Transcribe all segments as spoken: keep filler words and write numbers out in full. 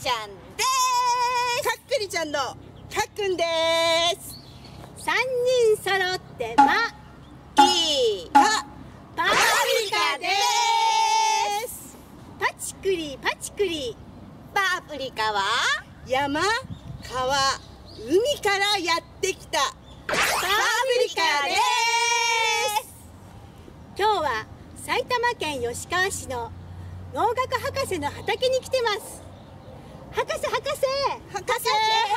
ちゃんです。 かっくりちゃんのかっくんです。 三人揃ってまいいかパプリカです。パチクリパチクリ。 パプリカは山、川、海からやってきたパプリカです。 今日は埼玉県吉川市の農学博士の畑に来てます。博士博士博士博士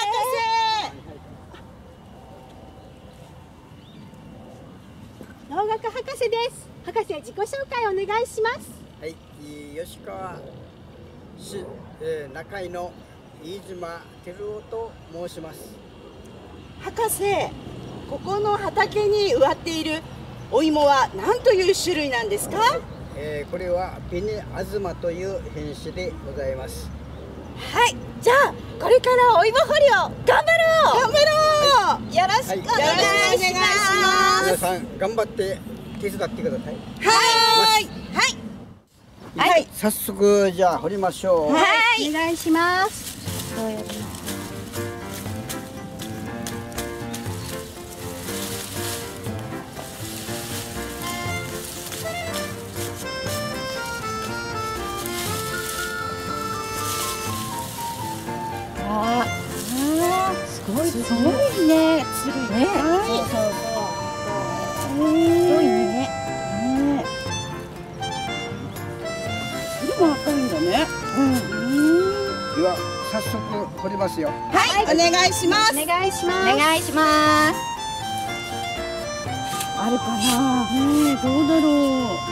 農学博士です。博士、自己紹介お願いします。 はい、吉川市、えー、中井の飯島照夫と申します。 博士、ここの畑に植わっているお芋は何という種類なんですか？ えー、これは紅あずまという品種でございます。 はい、じゃあこれからお芋掘りを頑張ろう頑張ろう、 はい、よろしくお願いします。 皆さん頑張って手伝ってください。 はいはい、はい、早速じゃあ掘りましょう。 はい、お願いします。どうやるの？ああ、すごい、すごいね。つるいね。そうそうそう。すごいね。 色も赤いんだね。 うん。 では早速掘りますよ。 はい、お願いします。 お願いします。 お願いします。 あるかな。ねえ、どうだろう。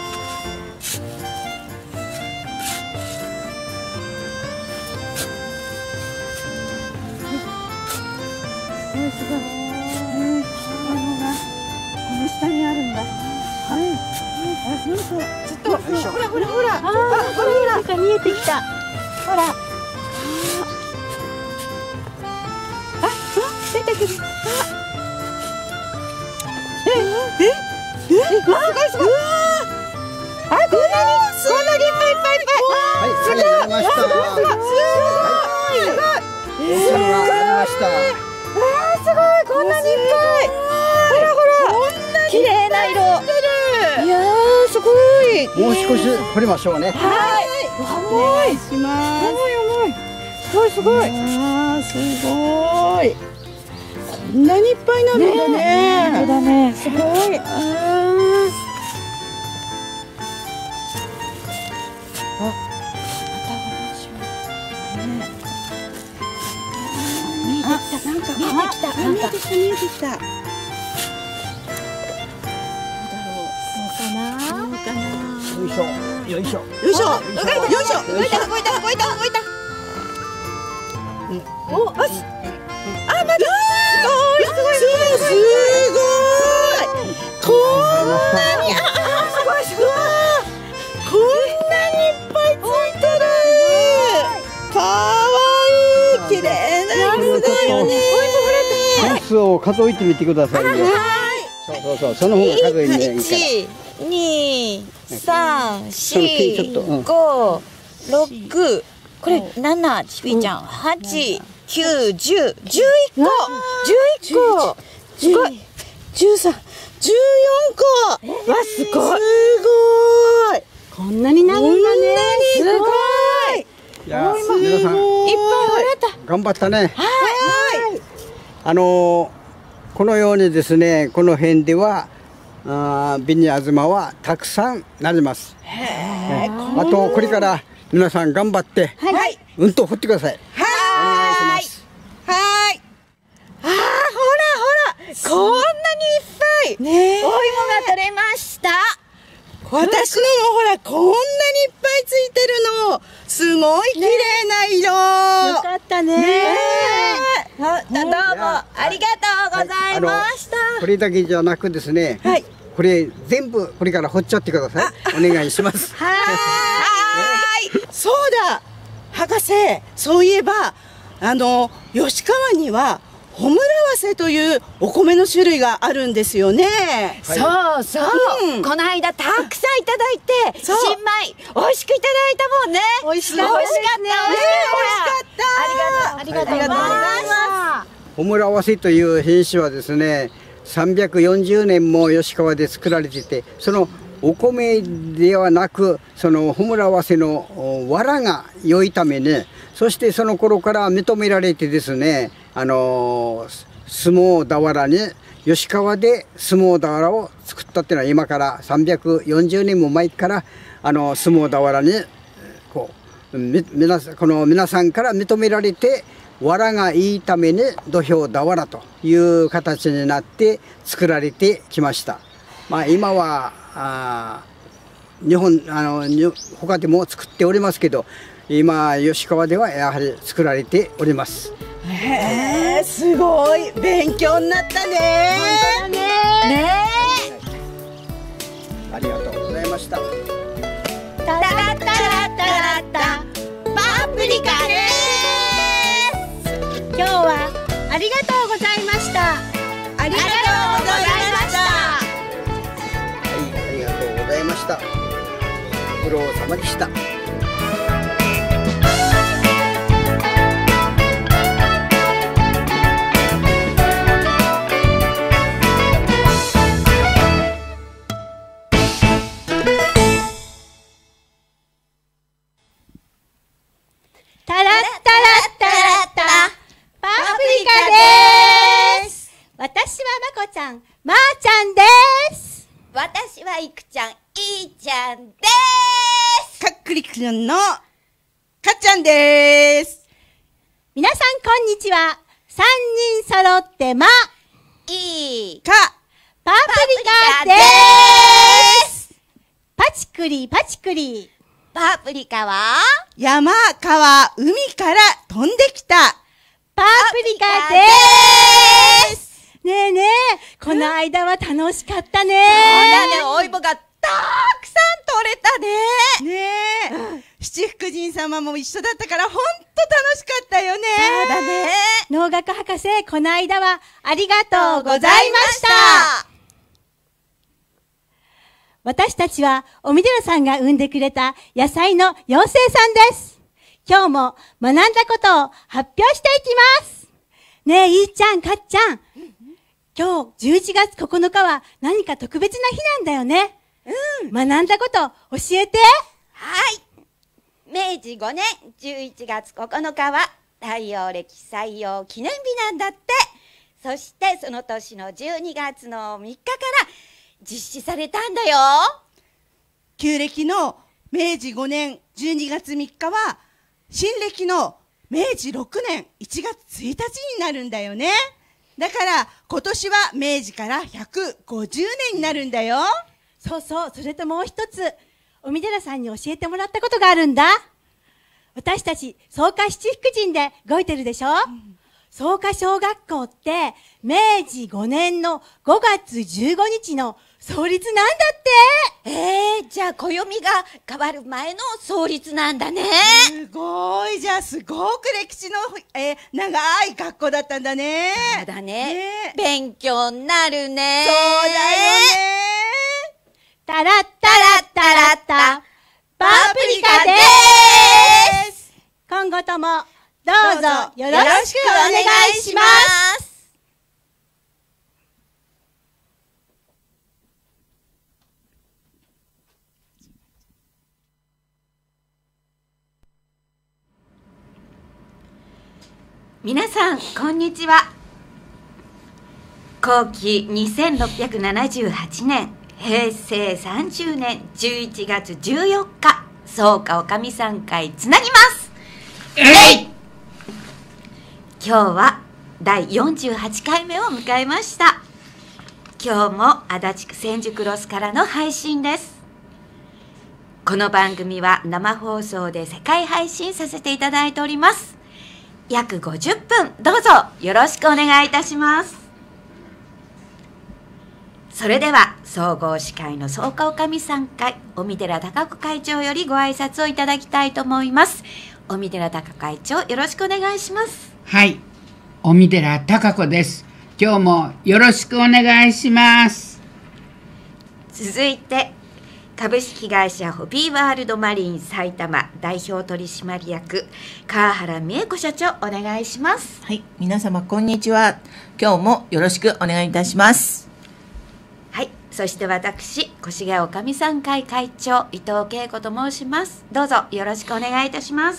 すごいすごい。ねえ、あのな、この下にあるんだ。はい。あ、なんかちょっと、ほらほらほら。ああ、ほらほら。なんか見えてきた。ほら。あ、あ、出てくる。え、え、え、わあ、すごい。あ、こんなに、こんなにいっぱいいっぱいいっぱい。 はい、はい、やりました。 すごい。すごい。 すごい。やりました。 わあ、すごい、こんなにいっぱい。ほらほら、こんなに綺麗な色。いやー、すごい。 もう少し掘りましょうね。 はい。 お願いします。 重い重い。すごいすごい。 あー、すごい。こんなにいっぱいなるんだね。 本当だね。すごい。 見えてきた。なんか見えてきた。 見えてきた、見えてきた。 そうかな。 どうかな。 よいしょ、よいしょ。 よいしょ、動いた、よいしょ。 動いた動いた動いた動いた。 お、あ、す、あ、まだ。すごい、すごい、すごい。こんなに、あ、すごい、すごい。こんなにいっぱいついてる。かわいい、綺麗な色だよね。 本数を数えてみてくださいよ。そうそうそう、その方が数えねいいから。 一、二、三、 その手ちょっとうん四、五、六。これ七、ちびちゃん、八、九、十、十一個。十一個。 すごい。十三、十四個。 わ、すごい。 すごい。 こんなになるんだね。 すごい。 いや、皆さんいっぱい掘れた。 頑張ったね。 はい。 あのー、このようにですね、この辺ではあー紅あずまはたくさんなります。ね、あとこれから皆さん頑張って、 はい。 うんと掘ってください。お願いします。 はい。 あー、ほらほら、こんなにいっぱい。 ねえ。 お芋が取れました。 私のもほら、こんなにいっぱいついてるの。すごい綺麗な色。 よかったね。 ねどうもありがとうございました。 これだけじゃなくですね、 はい。 これ全部これから掘っちゃってください。お願いします。 はーい。そうだ。博士、そういえば、あの、吉川にはホムラワセというお米の種類があるんですよね。 そうそう、 うんこの間たくさんいただいて、 そう新米美味しくいただいたもんね。 美味しかった美味しかった、 ね美味しかった。ありがとう、ありがとうございます。 ホムラワセという品種はですね、さんびゃくよんじゅうねんも吉川で作られていて、そのお米ではなく、そのホムラワセの藁が良いために、そしてその頃から認められてですね、あの相撲俵に吉川で相撲俵を作ったっていうのは今からさんびゃくよんじゅうねんも前からあの相撲俵にこうみ皆さんこの皆さんから認められて、藁がいいために土俵俵という形になって作られてきました。まあ、今はあ日本あの他でも作っておりますけど、今吉川ではやはり作られております。 へえ、すごい勉強になったね。 ねありがとうございました。 え、タラタラタラタパプリカです。 今日はありがとうございました。 ありがとうございました。 はい、ありがとうございました。ご苦労様でした。 タラッタラッタラッタパプリカです。私はまこちゃん、まーちゃんです。 私はいくちゃん、いいちゃんです。 かっくりくんのかっちゃんです。 皆さんこんにちは。三人揃ってま、 いいかパプリカです。パチクリパチクリ。 パプリカは山川海から飛んできたパプリカです。ねえねえ、この間は楽しかったね。 そうだね、お芋がたくさん取れたね。 ねえ、七福神様も一緒だったからほんと楽しかったよね。 そうだね。 農学博士、この間はありがとうございました。私たちは、おみでらさんが産んでくれた野菜の妖精さんです。今日も学んだことを発表していきます。ねえ、いいちゃん、かっちゃん。今日じゅういちがつここのかは何か特別な日なんだよね。うん。学んだこと教えて。 はい。めいじごねんじゅういちがつここのかは太陽暦採用記念日なんだって。そしてその年のじゅうにがつのみっかから実施されたんだよ。 旧暦のめいじごねんじゅうにがつみっかは新暦のめいじろくねんいちがつついたちになるんだよね。だから今年は明治からひゃくごじゅうねんになるんだよ。 そうそう、それともう一つ、おみでらさんに教えてもらったことがあるんだ。私たち、草加七福神で動いてるでしょ、うん、草加小学校って、めいじごねんのごがつじゅうごにちの創立なんだって。 えー、じゃあ暦が変わる前の創立なんだね。 すごい、じゃあすごく歴史の、えー、長い学校だったんだね。 そうだね。 ね、 勉強になるね。 そうだよね。 タラッタラッタラッタパプリカでーす。今後ともどうぞよろしくお願いします。 皆さんこんにちは。後期にせんろっぴゃくななじゅうはちねんへいせいさんじゅうねんじゅういちがつじゅうよっか、草加おかみさん会つなぎます。えい！今日はだいよんじゅうはちかいめを迎えました。今日も足立区千住クロスからの配信です。この番組は生放送で世界配信させていただいております。約ごじゅっぷん、どうぞよろしくお願いいたします。それでは総合司会の草加おかみさん会、尾身寺貴子会長よりご挨拶をいただきたいと思います。尾身寺貴子会長、よろしくお願いします。 はい、 尾身寺貴子です。今日もよろしくお願いします。 続いて株式会社ホビーワールドマリン埼玉代表取締役川原美恵子社長、お願いします。 はい、皆様こんにちは。今日もよろしくお願いいたします。 はい、そして私越谷おかみさん会会長伊藤恵子と申します。どうぞよろしくお願いいたします。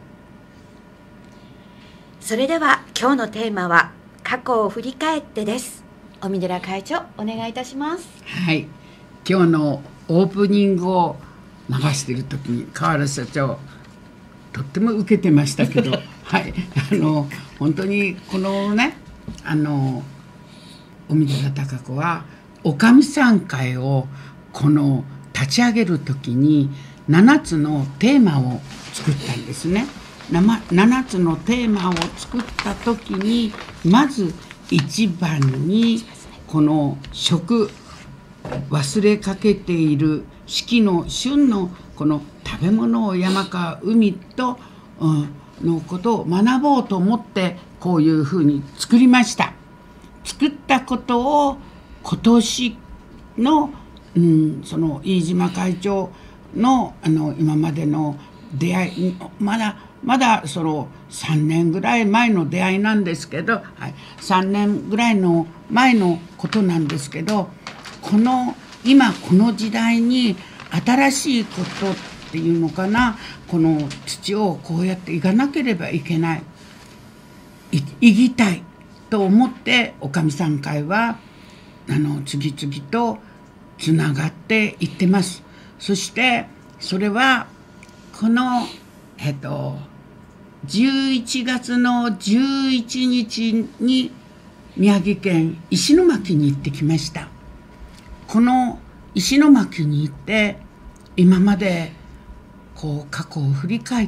それでは今日のテーマは過去を振り返ってです。尾身寺会長、お願いいたします。 はい、今日のオープニングを流している時に川原社長とっても受けてましたけどはい、あの本当にこのね、あの尾身寺貴子はおかみさん会をこの立ち上げる時にななつのテーマを作ったんですね。ななつのテーマを作った時にまず一番にこの食、忘れかけている四季の旬のこの食べ物を山か海と、うん、のことを学ぼうと思ってこういうふうに作りました。作ったことを今年の、うん、その飯島会長の、あの今までの出会い、まだまだそのさんねんぐらい前の出会いなんですけど、はい、さんねんぐらいの前のことなんですけど、この今この時代に新しいことっていうのかな、この土をこうやっていかなければいけない、いいきたいと思っておかみさん会はあの次々とつながっていってます。そしてそれはこのえっとじゅういちがつのじゅういちにちに宮城県石巻に行ってきました。この石巻に行って今までこう過去を振り返って、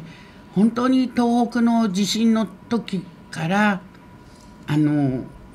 本当に東北の地震の時からあの、うん、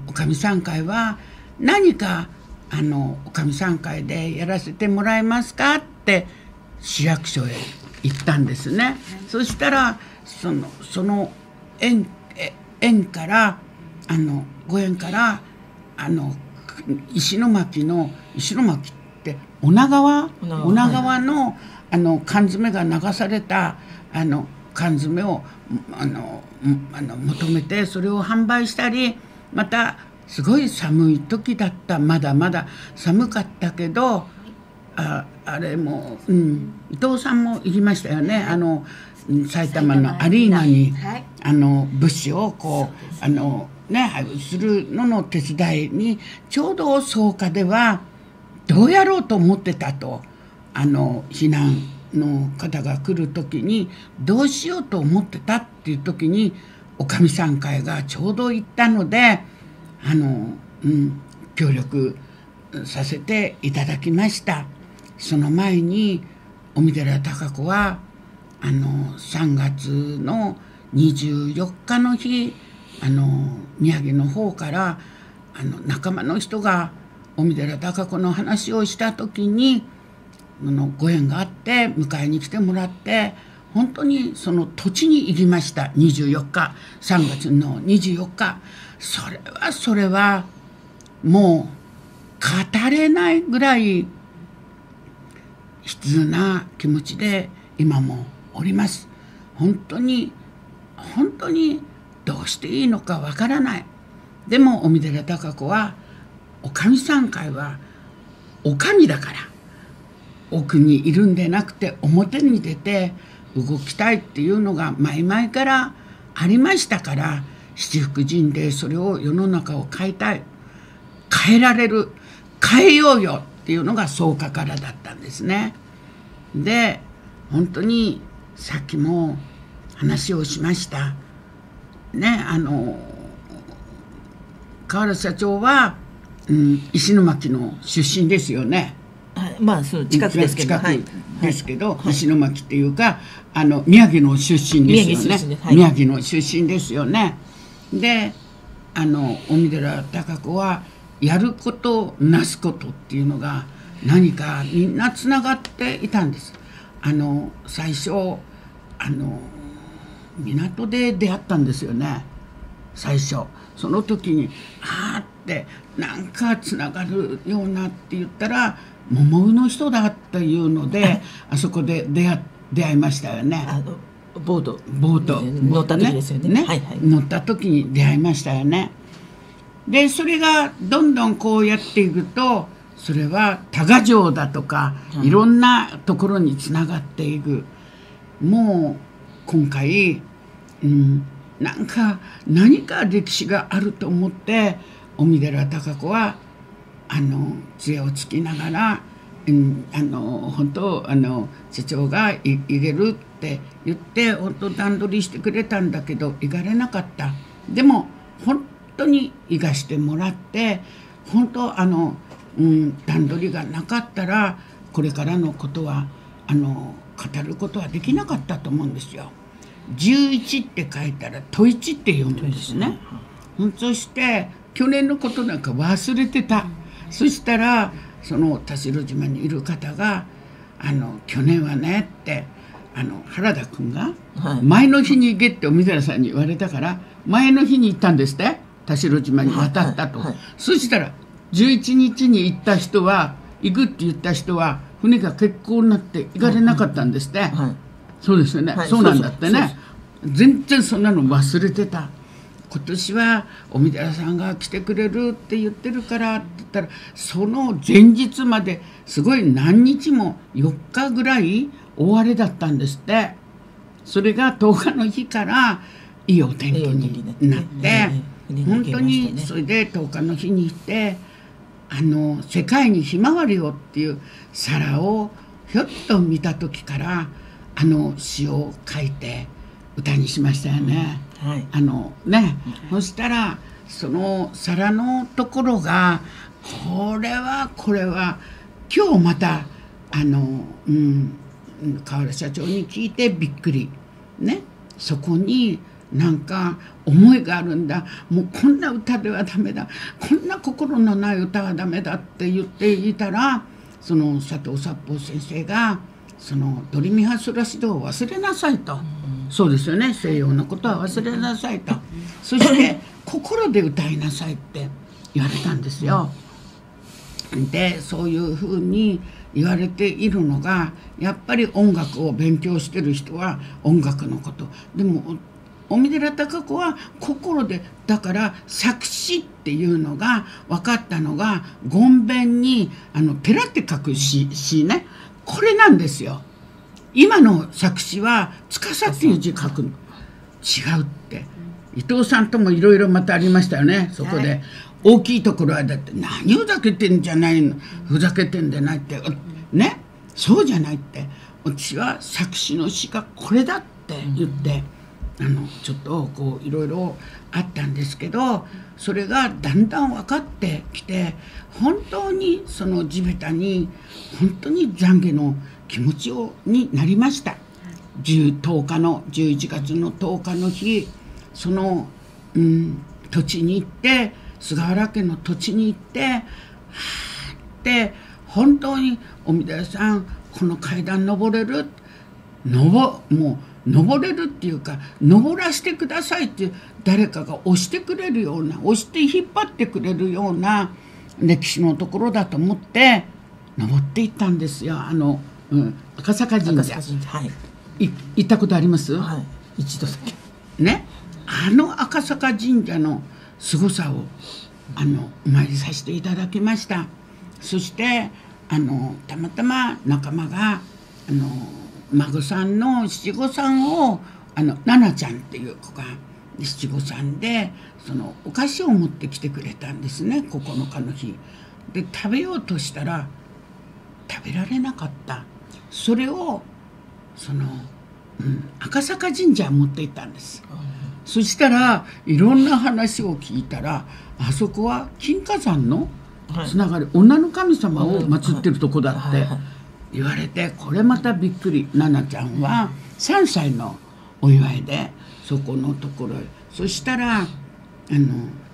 おかみさん会は何かあのおかみさん会でやらせてもらえますかって市役所へ行ったんですね。そしたらそのその縁縁からあのご縁からあの石巻の石巻って女川女川の、はい、あの缶詰が流されたあの缶詰をあのあの求めてそれを販売したり、またすごい寒い時だった、まだまだ寒かったけど、ああれも、うん、伊藤さんも行きましたよね、はい、あの埼玉のアリーナに、はい、あの物資をこう、あのね、するのの手伝いにちょうど草加ではどうやろうと思ってたと、あの避難の方が来る時にどうしようと思ってたっていう時におかみさん会がちょうど行ったので、あの、うん、協力させていただきました。その前に尾身寺貴子はあのさんがつのにじゅうよっかの日、あの宮城の方からあの仲間の人が尾身寺貴子の話をした時にあのご縁があって迎えに来てもらって、本当にその土地に行きました。にじゅうよっか、さんがつのにじゅうよっか、それはそれはもう語れないぐらい悲痛な気持ちで今もおります。本当に本当にどうしていいのかわからない。でも尾身寺貴子はおかみさん会はおかみだから、奥にいるんでなくて表に出て動きたいっていうのが前々からありましたから、七福神でそれを世の中を変えたい、変えられる、変えようよっていうのが草加からだったんですね。で本当にさっきも話をしましたね、あの川原社長は、うん、石巻の出身ですよね。 まあそう近くですけど、 近くですけど、はい、石巻っていうかあの宮城の出身ですよね。宮城の出身ですよね。であの尾身寺貴子はやることなすことっていうのが何かみんなつながっていたんです。あの最初あの港で出会ったんですよね。 最初その時にあーってなんかつながるようなって言ったら桃の人だっていうのであそこで出会出会いましたよね。 あのボートボート乗った時ですよね。 ね、 はいはい、 乗った時に出会いましたよね。でそれがどんどんこうやっていくとそれは多賀城だとか、いろんなところにつながっていく。もう今回、うん、なんか何か歴史があると思って小見寺貴子はあの杖をつきながら、うん、あの本当あの社長がい行けるって言って本当段取りしてくれたんだけど行かれなかった。でも本当に行かしてもらって本当あの、うん、段取りがなかったらこれからのことはあの語ることはできなかったと思うんですよ。じゅういちって書いたらといちって読むんですね。そして去年のことなんか忘れてた。そしたらその田代島にいる方が「あの去年はね」ってあの原田君が前の日に行けって小見寺さんに言われたから前の日に行ったんですって田代島に渡ったと。そしたらじゅういちにちに行った人は行くって言った人は船が欠航になって行かれなかったんですって。そうですよね、はい、そうなんだってね。全然そんなの忘れてた。今年は小見寺さんが来てくれるって言ってるからって言ったらその前日まですごい何日もよっかぐらい大荒れだったんですって。それがとおかの日からいいお天気になって本当にそれでとおかの日に行ってあの世界にひまわりをっていう皿をひょっと見た時からあの詩を書いて歌にしましたよね。うんはい、あのね、うん、そしたらその皿のところがこれはこれは今日またあの、うん、河原社長に聞いてびっくりね。そこになんか思いがあるんだ。もうこんな歌ではダメだ。こんな心のない歌はダメだって言っていたらその佐藤殺法先生がそのドリミファソラシドを忘れなさいと。そうですよね、西洋のことは忘れなさいと。そして心で歌いなさいって言われたんですよ。でそういうふうに言われているのがやっぱり音楽を勉強してる人は音楽のことでも小見寺貴子は心でだから作詞っていうのが分かったのが言弁にあの寺って書く詩、詩ねこれなんですよ。今の作詞は司っていう字書くの違うって伊藤さんともいろいろまたありましたよね。そこで、はい、大きいところはだって何ふざけてんじゃないのふざけてんでないってねそうじゃないって私は作詞の詩がこれだって言って、うん、あのちょっとこういろいろあったんですけどそれがだんだん分かってきて本当にその地べたに本当に懺悔の気持ちをになりました。とおかのじゅういちがつのとおかの日その、うん、土地に行って菅原家の土地に行ってはーって本当に小見寺さんこの階段登れるのぼもう登れるっていうか登らせてくださいって誰かが押してくれるような押して引っ張ってくれるような歴史のところだと思って登っていったんですよ。あのうん、赤坂神社、はい、い行ったことあります？ はい、一度だけね。あの赤坂神社のすごさをあのお参りさせていただきました。そしてあのたまたま仲間があの孫さんの七五三をあの奈々ちゃんっていう子が七五三でそのお菓子を持ってきてくれたんですね。ここのかの日で食べようとしたら食べられなかった。それをその、うん、赤坂神社持って行ったんです、うん、そしたらいろんな話を聞いたらあそこは金華山のつながり、はい、女の神様を祀ってるとこだって言われてこれまたびっくり。奈々ちゃんはさんさいのお祝いでそこのところへそしたらあの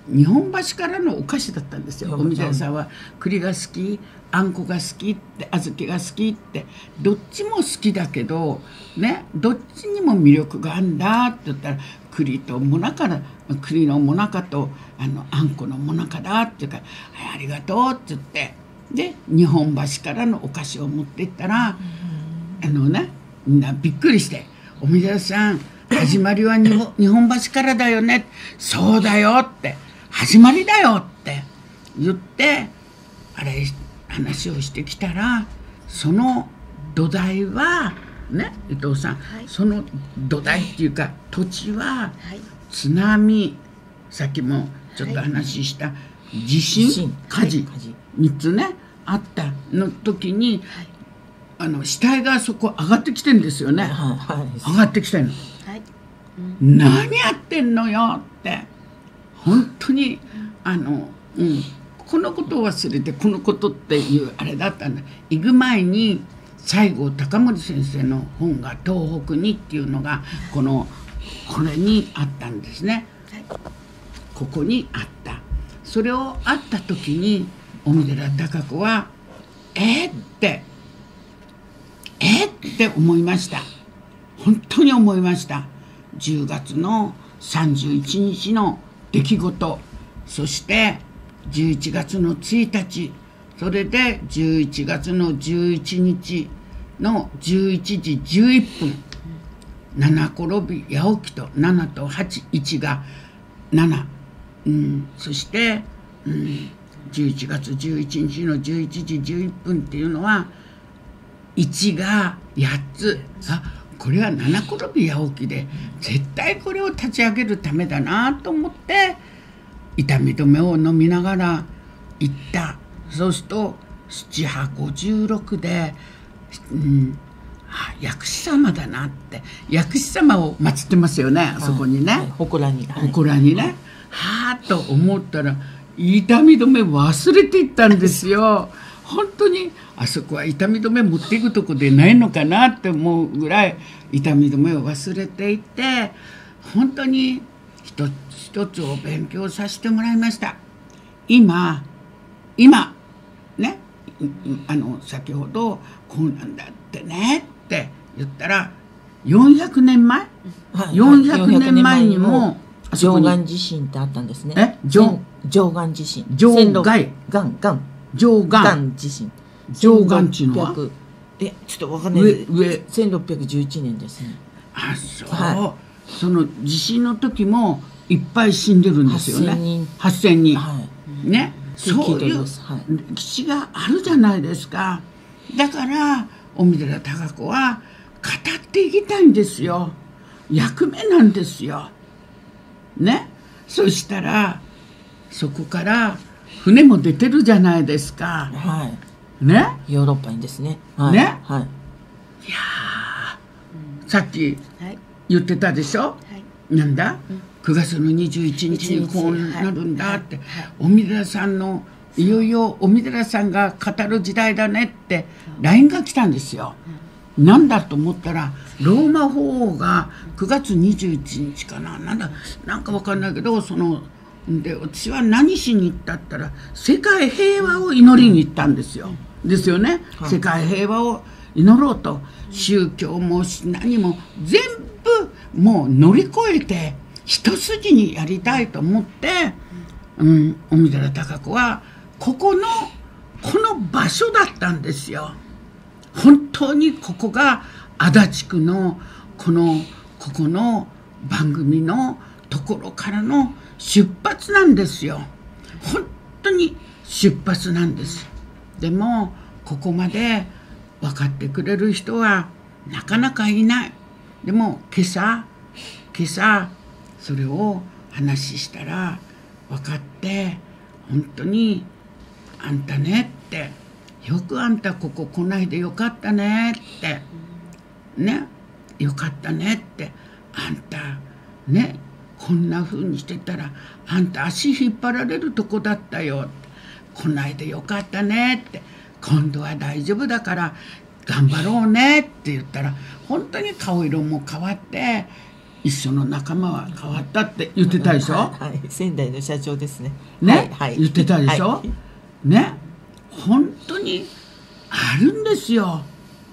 日本橋からのお菓子だったんですよ。おみだらさんは栗が好き、あんこが好きって、小豆が好きって、どっちも好きだけどね、どっちにも魅力があるんだって言ったら、栗ともなかだ、栗のもなかとあのあんこのもなかだって言うから、はい、ありがとうって言って、で日本橋からのお菓子を持っていったら、あのね、みんなびっくりして「おみだらさん始まりは日本日本橋からだよね」「そうだよ」って「始まりだよ」って言ってあれ話をしてきたら、その土台はね、伊藤さん、はい、その土台っていうか土地は津波、さっきもちょっと話した、はい、地震、火事、みっつねあったの時に、はい、あの死体がそこ上がってきてんですよね、はいはい、上がってきてんの、はいうん、何やってんのよって本当にあの、うん、このことを忘れてこのことっていうあれだったんだ。行く前に西郷隆盛先生の本が東北にっていうのがこのこれにあったんですね、はい、ここにあった。それを会った時に小野寺貴子はえー、ってえー、って思いました。本当に思いました。じゅうがつのさんじゅういちにちの出来事、そしてじゅういちがつのついたち、それでじゅういちがつのじゅういちにちのじゅういちじじゅういっぷん、七転び八起きとななとはち、いちがなな、うん、そして、うん、じゅういちがつじゅういちにちのじゅういちじじゅういっぷんっていうのはいちがやっつ、あ、これは七転び八起きで絶対これを立ち上げるためだなと思って痛み止めを飲みながら行った。そうすると七波五十六で、うん、あ、薬師様だなって、薬師様を祀ってますよね、あそこにね、はいはい、祠に、はい、祠にね、はあと思ったら痛み止め忘れていったんですよ。本当にあそこは痛み止め持っていくとこでないのかなって思うぐらい痛み止めを忘れていて、本当に一つ一つを勉強させてもらいました。今今ね、あの先ほどこうなんだってねって言ったらよんひゃくねんまえ、はい、よんひゃくねんまえにも上岸地震ってあったんですね。 え上上岸地震、 上岸がんがん上岸地震、 上岸っていうのはえちょっとわかんないです。上上せんろっぴゃくじゅういちねんですね。 あ、そう、はい、その地震の時もいっぱい死んでるんですよね。はっせんにん、はい、ね、そういう歴史があるじゃないですか。だから小野寺貴子は語っていきたいんですよ。役目なんですよね。そしたらそこから船も出てるじゃないですか、 はい、 ね、 ヨーロッパにですね、はい、 ね、 はい、 いやー、さっき言ってたでしょ、はい、なんだ、うん、くがつのにじゅういちにちにこうなるんだって、はいはい、小野寺さんのいよいよ小野寺さんが語る時代だねって ライン が来たんですよ、うん、なんだと思ったらローマ法王がくがつにじゅういちにちかな、なんだなんか分かんないけど、そので私は何しに行ったったら世界平和を祈りに行ったんですよ、ですよね、はい、世界平和を祈ろうと、宗教も何も全部もう乗り越えて一筋にやりたいと思って、うん、小野寺貴子はここのこの場所だったんですよ。本当にここが足立区のこのここの番組のところからの出発なんですよ。本当に出発なんです。でもここまで分かってくれる人はなかなかいない。でも今朝今朝それを話したら分かって、本当にあんたねって、よくあんたここ来ないでよかったねってね、よかったねって、あんたねこんな風にしてたらあんた足引っ張られるとこだったよ、来ないでよかったねって、今度は大丈夫だから頑張ろうねって言ったら、本当に顔色も変わって、 一緒の仲間は変わったって言ってたでしょ、 はいはい、仙台の社長ですね。 ね、 はいはい、 言ってたでしょ、 はい、 ね、本当にあるんですよ。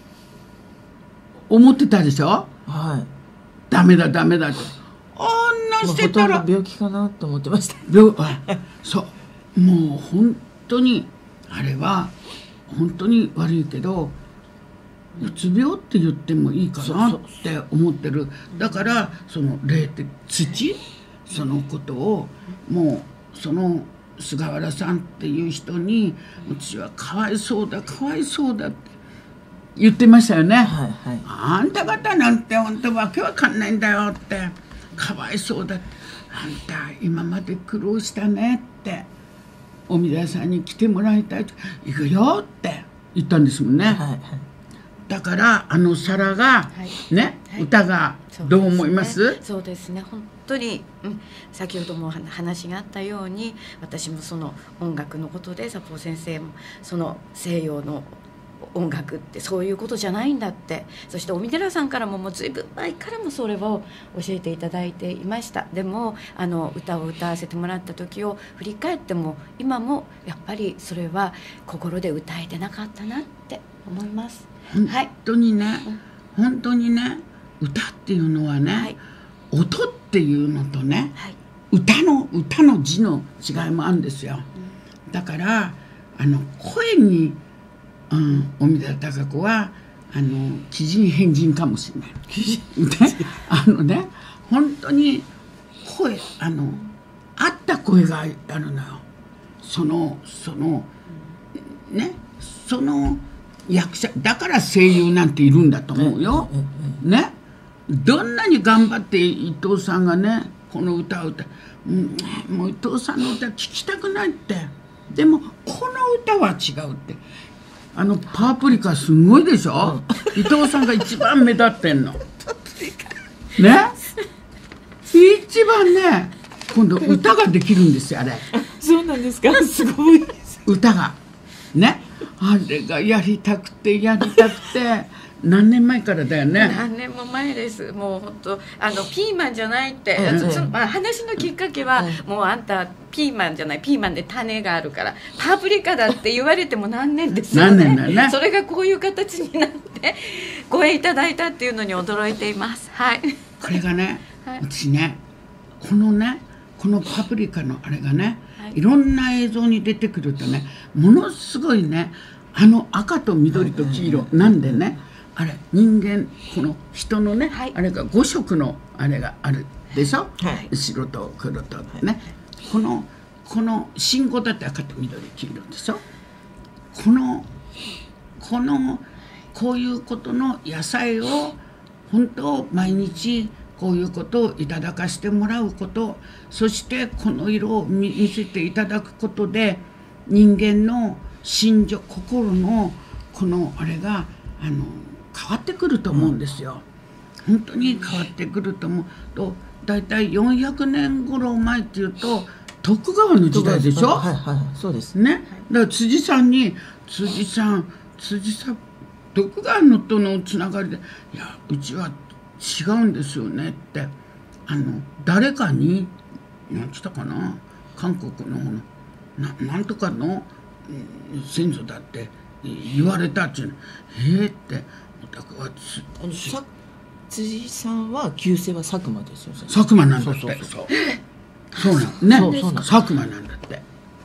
思ってたでしょ、 はい、 ダメだダメだって、あんなしてたらほとんど病気かなと思ってました。 病そうもう本当にあれは本当に悪いけど、うつ病って言ってもいいかなって思ってる。だからその霊って土、そのことをもうその菅原さんっていう人に、私はかわいそうだかわいそうだって言ってましたよね、 はいはい、 あんた方なんて本当わけわかんないんだよって、かわいそうだって、あんた今まで苦労したねって、おみださんに来てもらいたいと、行くよって言ったんですもんね、はいはい、だからあの皿が、はい、ね、はい、歌がどう思います？ そうですね、本当に、うん、先ほども話があったように、私もその音楽のことで、佐藤先生もその西洋の音楽ってそういうことじゃないんだって、そしておみ寺さんからももう随分前からもそれを教えていただいていました。でもあの歌を歌わせてもらった時を振り返っても、今もやっぱりそれは心で歌えてなかったなって思います。 本当にね、はい、本当にね、歌っていうのはね、はい、音っていうのとね、はい、歌の歌の字の違いもあるんですよ、うん、だからあの声に、うん、おみだ貴子はあの鬼人変人かもしれないあのね、本当に声、あの合った声があるのよ。そのそのね、その役者だから声優なんているんだと思うよ、ね、どんなに頑張って伊藤さんがねこの歌を歌う、うん、もう伊藤さんの歌聴きたくないって、でもこの歌は違うって、あのパプリカすごいでしょ、伊藤さんが一番目立ってんのね、一番ね、今度歌ができるんですよ、あれ。 そうなんですか、すごい歌がね、あれがやりたくてやりたくて何年前からだよね。 何年も前です。もう本当あのピーマンじゃないって、うんそのまあ、話のきっかけは、うん、もうあんたピーマンじゃない、ピーマンで種があるからパプリカだって言われても何年ですよね。何年だね。それがこういう形になってご縁いただいたっていうのに驚いています。はい。 これがね、はい、私ね、このねこのパプリカのあれがね、はい、いろんな映像に出てくるとね、ものすごいね、あの赤と緑と黄色なんでね、あれ人間この人のね、はい、あれがご色のあれがあるでしょ、はい、白と黒とね、はい、このこの信号だって赤と緑黄色でしょ、このこのこういうことの野菜を本当毎日こういうことをいただかしてもらうこと、そしてこの色を見せていただくことで人間の心情、心のこのあれがあの変わってくると思うんですよ、うん、本当に変わってくると思うと、だいたいよんひゃくねん頃前っていうと徳川の時代でしょ、 はいはい、そうですね。だから辻さんに辻さん辻さん徳川のとのつながりで、いやうちは違うんですよねって、あの誰かに何つったかな、韓国の な, なんとかの先祖だって言われたっていうの、えーってお宅はつあのさ辻さんは旧姓は佐久間ですよ。 佐久間なんだって。そうそうそうそうなんね、佐久間なんだって。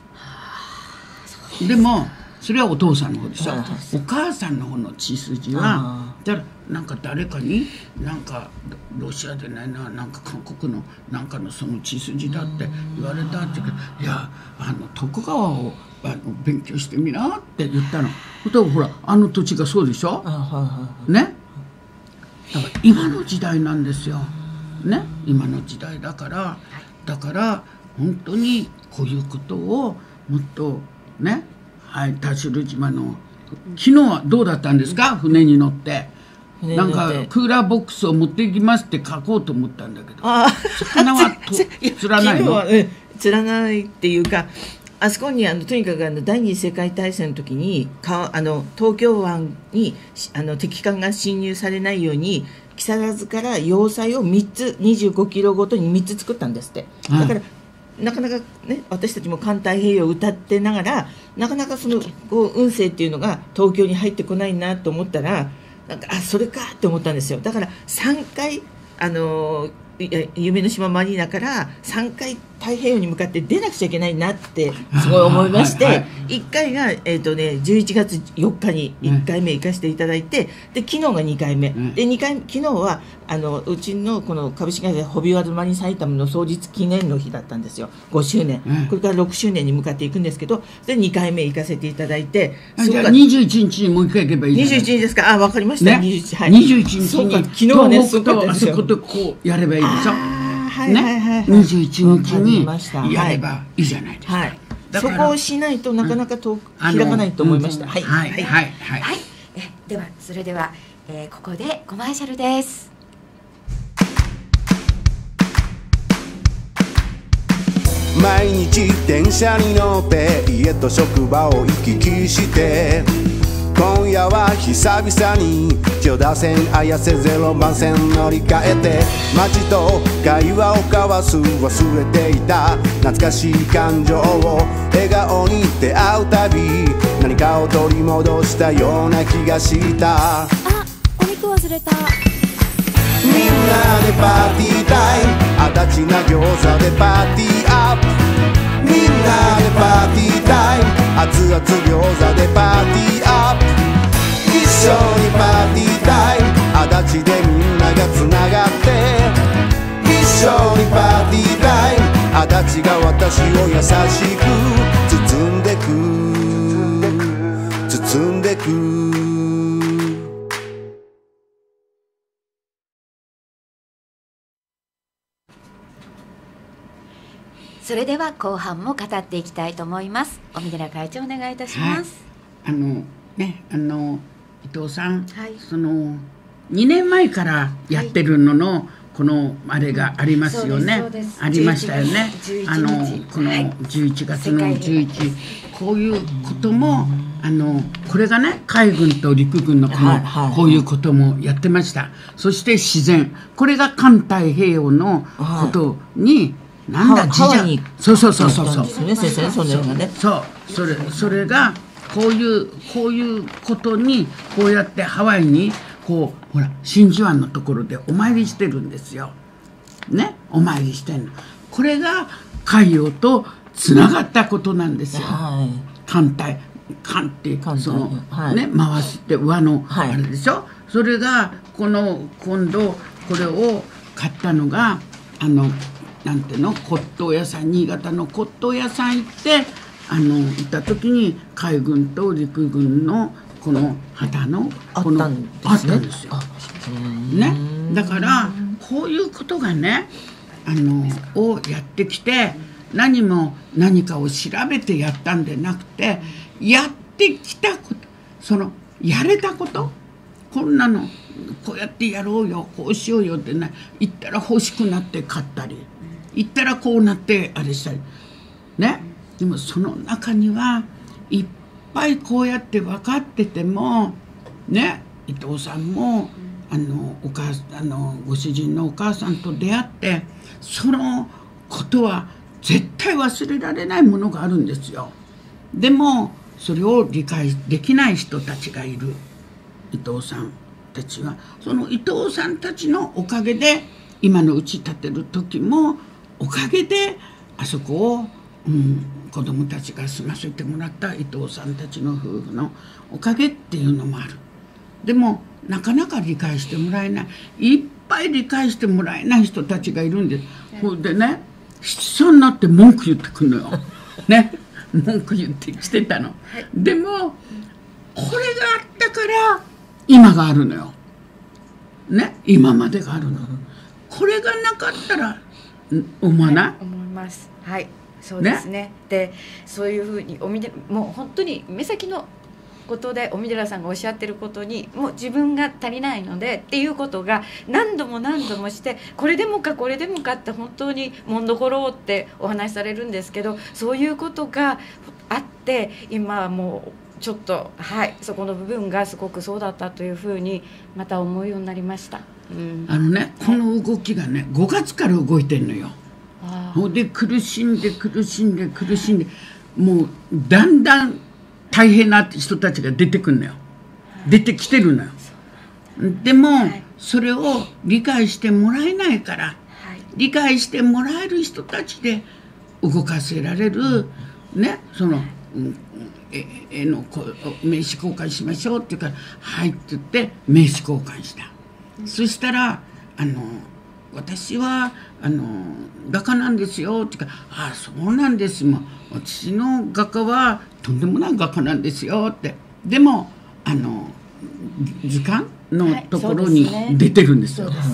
でもそれはお父さんの方でしょ、お母さんの方の血筋はだからなんか誰かになんかロシアでないな、なんか韓国のなんかのその血筋だって言われたって言うけど、いやあの徳川をあの勉強してみなって言ったの。だほらあの土地がそうでしょ、ね、だから今の時代なんですよね、今の時代だからだから本当にこういうことをもっとね、はい、田代島の昨日はどうだったんですか、船に乗ってなんかクーラーボックスを持っていきますって書こうと思ったんだけど、魚はと釣らないの？ 釣らないっていうか、あそこにあのとにかくあの第二次世界大戦の時にかあの東京湾にあの敵艦が侵入されないように木更津から要塞をみっつにじゅうごキロごとにみっつ作ったんですって。だから、うん、なかなかね私たちも環太平洋を歌ってながらなかなかそのこう運勢っていうのが東京に入ってこないなと思ったらなんかあそれかって思ったんですよ。だからさんかいあのー夢の島マリーナからさんかい太平洋に向かって出なくちゃいけないなってすごい思いまして、はいはい、いっかいが、えーとね、じゅういちがつよっかにいっかいめ行かせていただいて、で昨日がにかいめ、うん、でにかい昨日はあのうちのこの株式会社ホビワードマリンサイタムの創立記念の日だったんですよ。ごしゅうねん、うん、これからろくしゅうねんに向かっていくんですけど、でにかいめ行かせていただいて、 じゃあにじゅういちにちにもういっかい行けばいいじゃない。 にじゅういちにちですか。あ、わかりました、ね、にじゅういち、はい、 にじゅういちにちに昨日はねすごかったあですよ。 そことこうやればいいでしょ。 はいはいはいはい、 にじゅういちにちにやればいいじゃないですか。 はい、そこをしないとなかなか遠く開かないと思いました。はいはいはいはい。 はい、えではそれでは、えー、ここでコマーシャルです。 毎日電車に乗って家と職場を行き来して、今夜は久々に千代田線綾瀬ゼロばん線乗り換えて、街と会話を交わす忘れていた懐かしい感情を笑顔に出会うたび、何かを取り戻したような気がした。 あ、お肉忘れた。 みんなでパーティータイム、足立な餃子でパーティーアップ。みんなでパーティータイム、熱々餃子でパーティーアップ。一緒にパーティータイム、足立でみんながつながって。一緒にパーティータイム、足立が私を優しく包んでく包んでく。 それでは後半も語っていきたいと思います。小見寺会長お願いいたします。 はい、あのねあの伊藤さん、 はい、 そのにねんまえからやってるのの、はい、このあれがありますよね。ありましたよね。あのこのじゅういちがつのじゅういち、はい、こういうこともあのこれがね海軍と陸軍のこの、はいはい、こういうこともやってました。そして自然、これが環太平洋のことに、はい、なんだハワイにそうそうそうそうそうそう先生それがねそうそれそれがこういうこういうことにこうやってハワイにこうほら真珠湾のところでお参りしてるんですよね、お参りしてるの。これが海洋とつながったことなんですよ。環太環ってその、はい、ね回して上のあれでしょ、はい、それがこの今度これを買ったのがあのなんていうの骨董屋さん、新潟の骨董屋さん行ってあの行った時に海軍と陸軍のこの旗のこのあったんですよ。 ね、だからこういうことがねあのをやってきて、何も何かを調べてやったんでなくて、やってきたこと、そのやれたこと、こんなのこうやってやろうよ、こうしようよってね言ったら欲しくなって買ったり、言ったらこうなってあれしたりね。でもその中にはいっぱいこうやって分かっててもね、伊藤さんもあのお母あのご主人のお母さんと出会って、そのことは絶対忘れられないものがあるんですよ。でもそれを理解できない人たちがいる。伊藤さんたちはその伊藤さんたちのおかげで今のうち建てる時もおかげであそこを、うん、子供たちが住ませてもらった伊藤さんたちの夫婦のおかげっていうのもある。でもなかなか理解してもらえない、いっぱい理解してもらえない人たちがいるんです。ほんでね、七三になって文句言ってくるのよね、文句言ってきてたの。でもこれがあったから今があるのよね、今までがあるの。これがなかったら思わない、はい、 思います。はい、そうですね。ねでそういうふうにおみでもう本当に目先のことで小見寺さんがおっしゃってることにもう自分が足りないのでっていうことが何度も何度もして、これでもかこれでもかって本当にもんどころってお話しされるんですけど、そういうことがあって今はもうちょっとはいそこの部分がすごくそうだったというふうにまた思うようになりました。 あのねこの動きがねごがつから動いてんのよ。ほんで苦しんで苦しんで苦しんでもうだんだん大変な人たちが出てくるのよ。出てきてるのよ。でも、はい、それを理解してもらえないから、はい、理解してもらえる人たちで動かせられる、ね、その、うん、ええのこ名刺交換しましょうって言うから「はい」って言って名刺交換した、うん、そしたらあの私はあの画家なんですよって言うから「ああそうなんですもう私の画家はとんでもない画家なんですよ」ってでもあの図鑑のところに出てるんですよ、はい、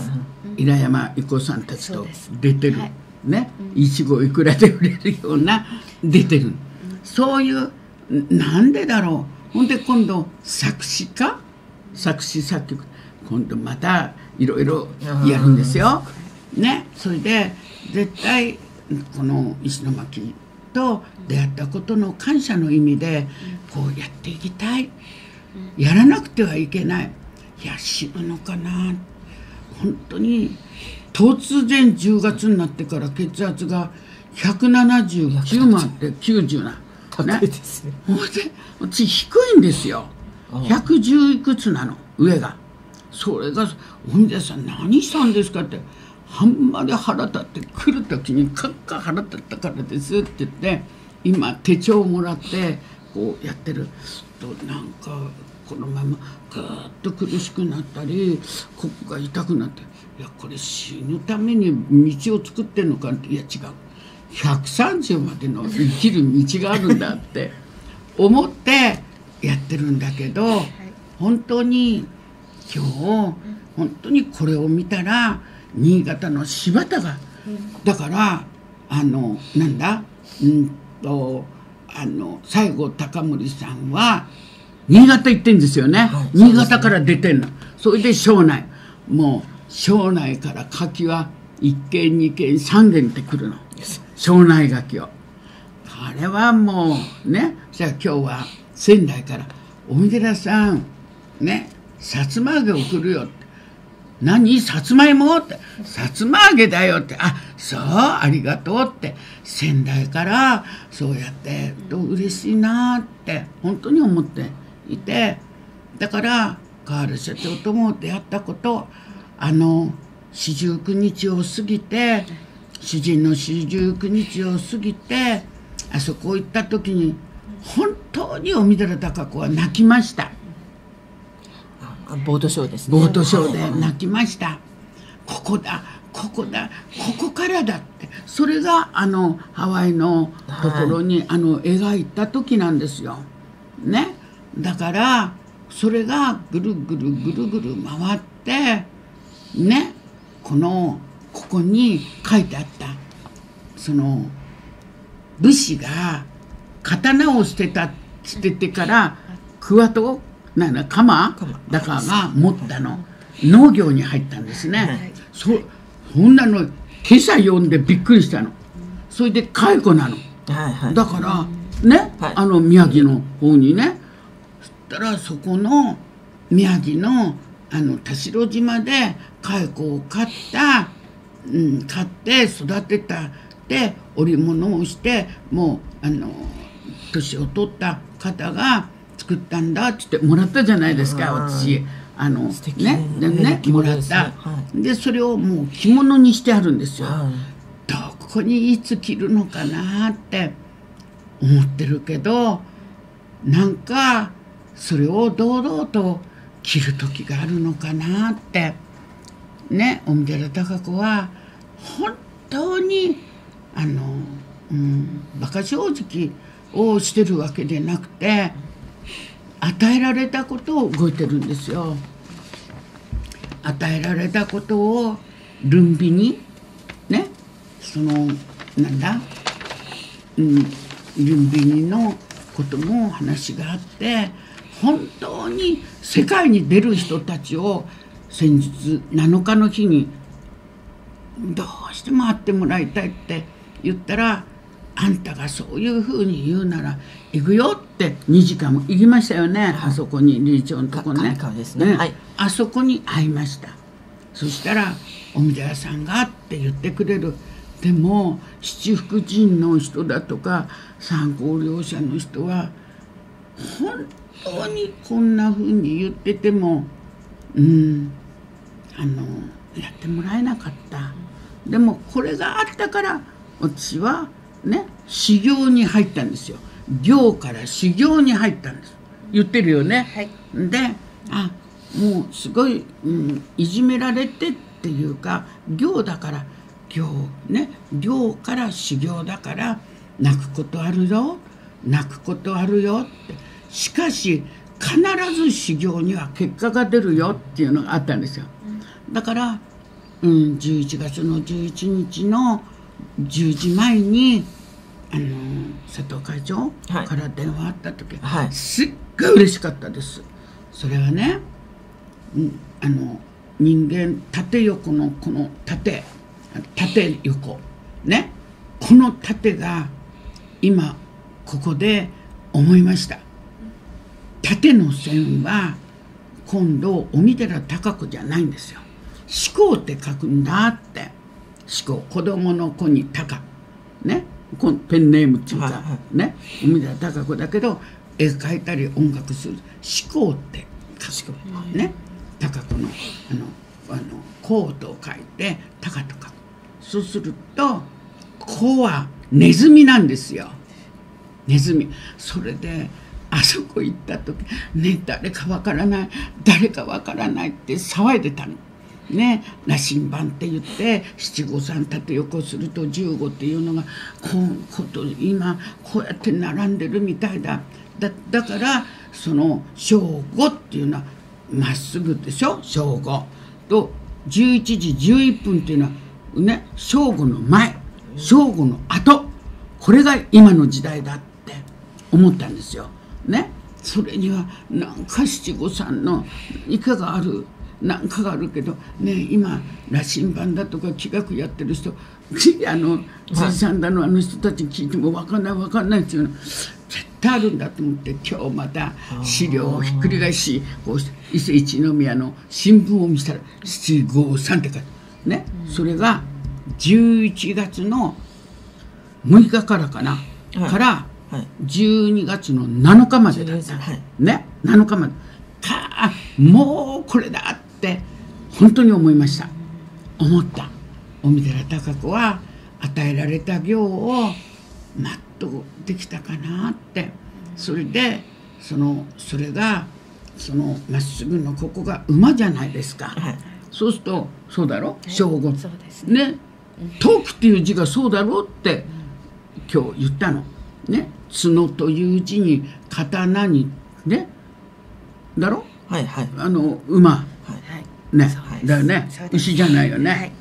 平山郁夫さんたちと出てる、はい、ね、いちごいくらで売れるような出てる、うん、そういうなんでだろう。ほんで今度作詞家作詞作曲今度またいろいろやるんですよ、ね、それで絶対この石巻と出会ったことの感謝の意味でこうやっていきたい、やらなくてはいけない。いや死ぬのかな本当に。突然じゅうがつになってから血圧がひゃくななじゅうきゅうもあってきゅうじゅうな、 高いですね。 ほんで私低いんですよ。ひゃくじゅういくつなの上が。それが「おみでさん何したんですか?」って「あんまり腹立って来る時にカッカ腹立ったからです」って言って今手帳をもらってこうやってるとなんかこのままぐーっと苦しくなったりここが痛くなって「いやこれ死ぬために道を作ってんのか」って「いや違うひゃくさんじゅうまでの生きる道があるんだ」って思ってやってるんだけど本当に今日本当にこれを見たら新潟の柴田がだからあのなんだうんとあの西郷隆盛さんは新潟行ってんですよね、はい、新潟から出てんの。それで庄内もう庄内から柿はいっけんにけんさんけんってくるの庄内柿を。あれはもうねじゃあ今日は仙台から「おみでらさんねさつま揚げ送るよ」って「何さつまいも?」って「さつま揚げだよ」って「あそうありがとう」って仙台からそうやって嬉しいなって本当に思っていて、だから河原社長とも出会ったことあの四十九日を過ぎて主人の四十九日を過ぎてあそこ行った時に本当におみでら貴子は泣きました。 ボートショーですね。 ボートショーで泣きました。ここだここだここからだってそれがあのハワイのところに、はい、あの描いた時なんですよ。ね、だからそれがぐるぐるぐるぐる回ってねこのここに書いてあったその武士が刀を捨てた捨ててから桑となんだ鎌だからが持ったの農業に入ったんですね、はい、そ, そんなの今朝読んでびっくりしたの。それで蚕なの、はいはい、だからね、はい、あの宮城の方にねそしたらそこの宮城のあの田代島で蚕を飼った、うん、飼って育てたで織物をしてもうあの年を取った方が作ったんだって言ってもらったじゃないですか。私あのねでねもらった、はい、でそれをもう着物にしてあるんですよ、はい、どこにいつ着るのかなって思ってるけどなんかそれを堂々と着る時があるのかなってね。おみでら貴子は本当にあの、うん、馬鹿正直をしてるわけでなくて与えられたことを動いてるんですよ。与えられたことをルンビにねそのなんだ、うん、ルンビニのことも話があって本当に世界に出る人たちを先日なのかの日にどうしても会ってもらいたいって言ったらあんたがそういうふうに言うなら行くよってにじかんも行きましたよね、はい、あそこに理事長のところね、 ですね、はい、 あそこに会いました。 そしたら「おみだ屋さんが」って言ってくれる。でも七福神の人だとか参考領者の人は本当にこんな風に言っててもうんあのやってもらえなかった。でもこれがあったから私はね修行に入ったんですよ。行から修行に入ったんです。言ってるよね。 はい、 であもうすごい、うん、いじめられてっていうか行だから行ね行から修行だから泣くことあるよ泣くことあるよって。しかし必ず修行には結果が出るよっていうのがあったんですよ。だから、うん、じゅういちがつのじゅういちにちのじゅうじまえにあの佐藤会長から電話あった時、はい、すっごい嬉しかったです。それはね、うん、あの人間縦横のこの縦縦横ねこの縦が今ここで思いました。縦の線は今度おみでら高子じゃないんですよ。思考って書くんだって。思考子供の子に高ねペンネームっていうか、はいはい、ねおみでら高子だけど絵描いたり音楽する思考って書くね高子のあのあのコートを書いて高と書く。そうすると子はネズミなんですよ。ネズミ。それであそこ行った時ね誰かわからない誰かわからないって騒いでたの。ね羅針盤って言って七五三縦横すると十五っていうのがこうこと今こうやって並んでるみたいだ。だ, だからその正午っていうのはまっすぐでしょ。正午とじゅういちじじゅういっぷんっていうのはね正午の前正午の後これが今の時代だって思ったんですよ。ねそれにはなんか七五三の何かがあるなんかがあるけどね今羅針盤だとか気学やってる人あのじいさんだのあの人たちに聞いても分かんない分かんないっていうの絶対あるんだと思って今日また資料をひっくり返しこうして伊勢一宮の新聞を見たら七五三って書いてね、うん、それがじゅういちがつのむいかからかな、はい、からじゅうにがつのなのかまでだった、はい、ねなのかまでかあもうこれだって本当に思いました。思ったおみでら高子は与えられた行を全うできたかなって。それでそのそれがそのまっすぐのここが馬じゃないですか、はい、そうするとそうだろ正午、はい、そうですね、ね遠くっていう字がそうだろうって今日言ったのね。角という字に刀にねだろ、はいはい、あの馬、はいね、だよね牛じゃないよね、はい、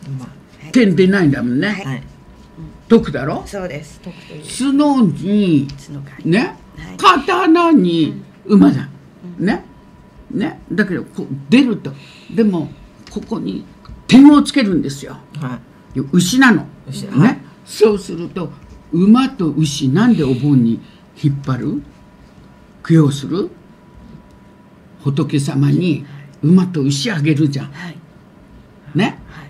点出ないんだもんね、はい、徳だろそうです。 角にね、はい、刀に馬だ、うん、ねねだけどこう出るとでもここに点をつけるんですよ、はい、牛なの牛、ねはい、そうすると馬と牛なんでお盆に引っ張る供養する仏様に馬と牛あげるじゃん、はい、ね、はい、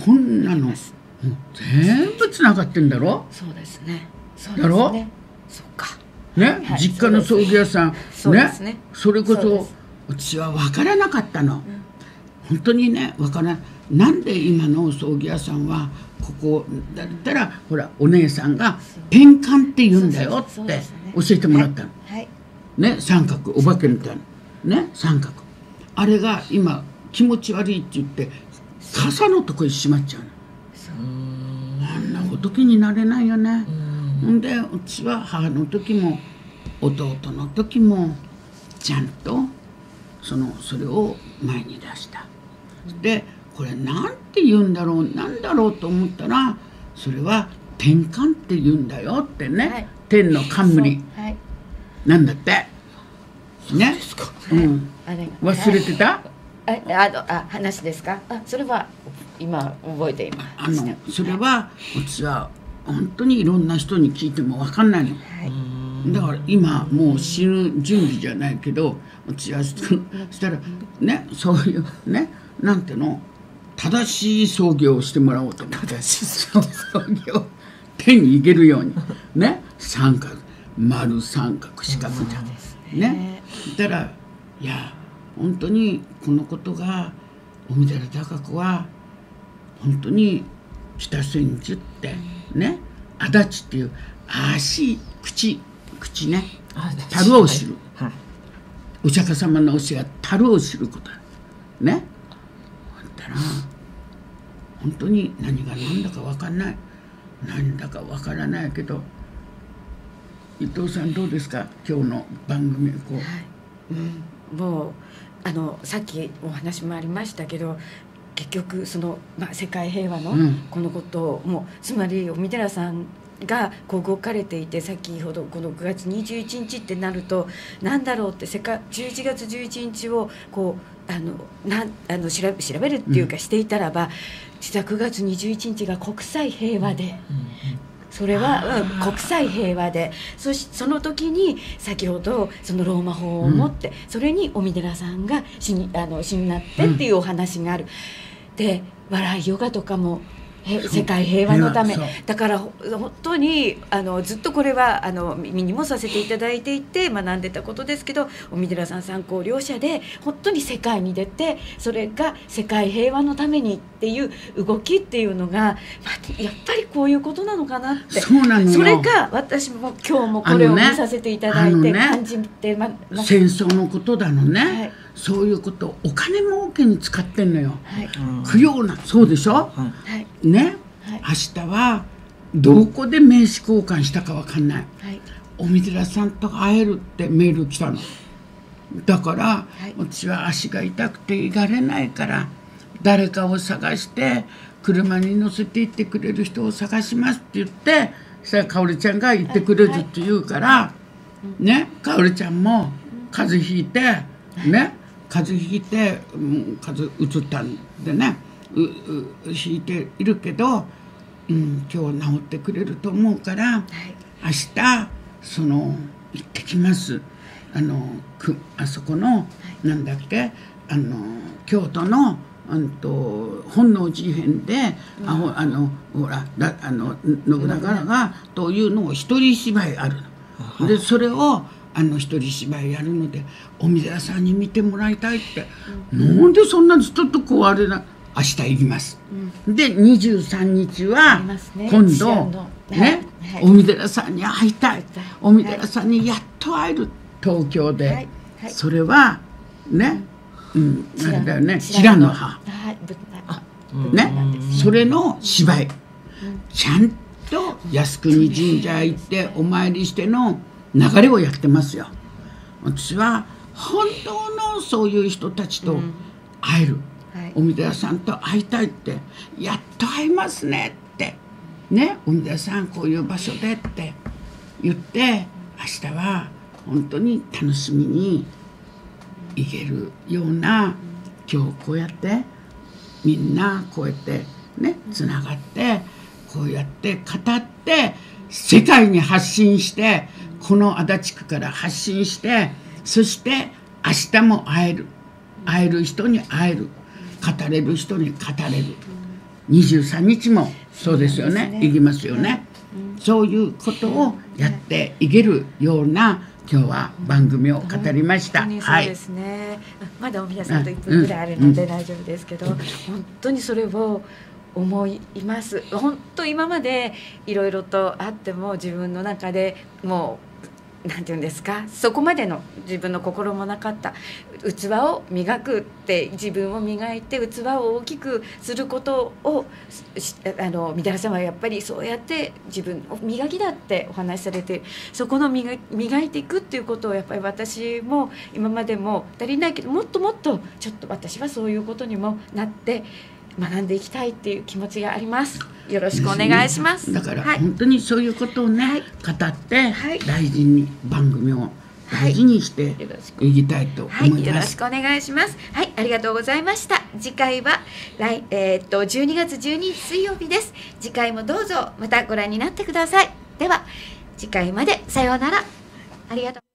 こんなのもう全部つながってんだろ。 そうですね。そうですね。だろ。 そっかね、はい、実家の葬儀屋さんそうですね、ね、それこそ私は分からなかったの、うん、本当にね分からない。なんで今の葬儀屋さんはここだったらほらお姉さんが転換って言うんだよって教えてもらったの、はいはい、ね三角お化けみたいなね三角あれが今気持ち悪いって言って傘のとこにしまっちゃうの。あんな仏になれないよね。んでうちは母の時も弟の時もちゃんとそのそれを前に出した。でこれなんて言うんだろうなんだろうと思ったらそれは転換って言うんだよってね、はい、天の冠、はい、なんだってね、うん、忘れてた？ あああ話ですか？あそれは今覚えています。 あのそれはうちは本当にいろんな人に聞いても分かんないの、はい、だから今もう死ぬ準備じゃないけどうちはしたらねそういうねなんていうの正しい葬儀をしてもらおうと思って正しい葬儀を手に入れるようにね、三角丸三角四角じゃんね。だからいや本当にこのことが小見寺貴子は本当に北千住ってね、足立っていう足口口ね、樽を知る、はい、お釈迦様の教えが樽を知ることだね。だから本当に何が何だか分かんない、何だか分からないけど、伊藤さんどうですか今日の番組こう、はい、 うん、もうあのさっきお話もありましたけど、結局その、まあ、世界平和のこのことを、うん、もうつまり小見寺さんがこう動かれていて、先ほどこのくがつにじゅういちにちってなると何だろうって、世界じゅういちがつじゅういちにちをこうあのなんあの調べ、調べるっていうかしていたらば、うん、実はくがつにじゅういちにちが国際平和で、うんうん、それは、うん、国際平和で、そしその時に先ほどそのローマ法を持って、うん、それに小見寺さんが死にあの死になってっていうお話がある、うん、で笑いヨガとかも世界平和のためだから、本当にあのずっとこれはあの耳にもさせていただいていて学んでたことですけど、小見寺さん参考両者で本当に世界に出て、それが世界平和のためにっていう動きっていうのが、まあ、やっぱりこういうことなのかなって。 そうなのよ。 それが私も今日もこれを見させていただいて感じてま、 ね、戦争のことだのね、はい、そういうことをお金儲けに使ってんのよ、はい、供養な、そうでしょ、はいね、はい、明日はどこで名刺交換したか分かんない、はい、小見寺さんと会えるってメール来たの。だから、はい、私は足が痛くて行かれないから誰かを探して車に乗せて行ってくれる人を探しますって言って、そしたらかおりちゃんが行ってくれるって言うから、はいはい、ね、かおりちゃんも風邪ひいてね、風邪ひいて、うん、風邪うつったんでね、ううひいているけど、うん、今日治ってくれると思うから、はい、明日その行ってきます。あのくあそこの、はい、なんだっけ、あの京都の、うんと、本能寺編で、うん、あ, あのほらだあの信長がというのを一人芝居あるの。でそれをあの一人芝居やるので小見寺さんに見てもらいたいって、うん、なんでそんなずっとこうあれな、明日行きます、うん、でにじゅうさんにちは今度ね、はい、小見寺さんに会いたい、はい、小見寺さんにやっと会える、東京で、はいはい、それはね、うん、あれだよね、白の葉、ね、それの芝居、うん、ちゃんと靖国神社行ってお参りしての流れをやってますよ。私は本当のそういう人たちと会える、うん、はい、小見寺さんと会いたいって、やっと会いますねってね、小見寺さんこういう場所でって言って、明日は本当に楽しみに行けるような、今日こうやってみんなこうやってねつながって、こうやって語って世界に発信して、この足立区から発信して、そして明日も会える、会える人に会える、語れる人に語れる、にじゅうさんにちもそうですよね、行きますよね、そういうことをやっていけるような今日は番組を語りました。 本当にそうですね、はい、まだおみやさんといっぷんぐらいあるので大丈夫ですけど、うんうん、本当にそれを思います。本当今までいろいろとあっても、自分の中でもうなんていうんですか、そこまでの自分の心もなかった。器を磨くって、自分を磨いて器を大きくすることを、あの三田さんはやっぱりそうやって自分を磨きだってお話しされて、そこの磨いていくっていうことをやっぱり私も今までも足りないけど、もっともっとちょっと私はそういうことにもなって学んでいきたいっていう気持ちがあります。よろしくお願いします。 だから本当にそういうことをね、はい、語って大事に番組を大事にしていきたいと思います。はい、よろしくお願いします。 はい、ありがとうございました。次回は来、えー、っとじゅうにがつじゅうににち水曜日です。次回もどうぞまたご覧になってください。では次回までさようなら。ありがとう。